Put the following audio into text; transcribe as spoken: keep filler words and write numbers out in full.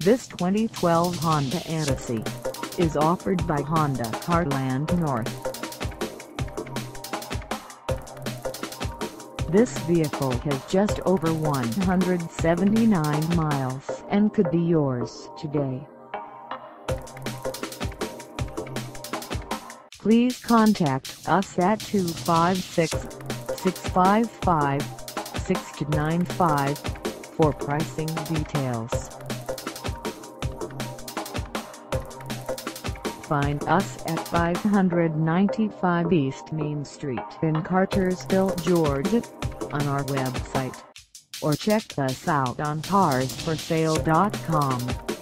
This twenty twelve Honda Odyssey is offered by Honda CARLAND North. This vehicle has just over one hundred seventy-nine miles and could be yours today. Please contact us at two five six, six five five, six two nine five for pricing details. Find us at five ninety-five East Main Street in Cartersville, Georgia, on our website, or check us out on cars for sale dot com.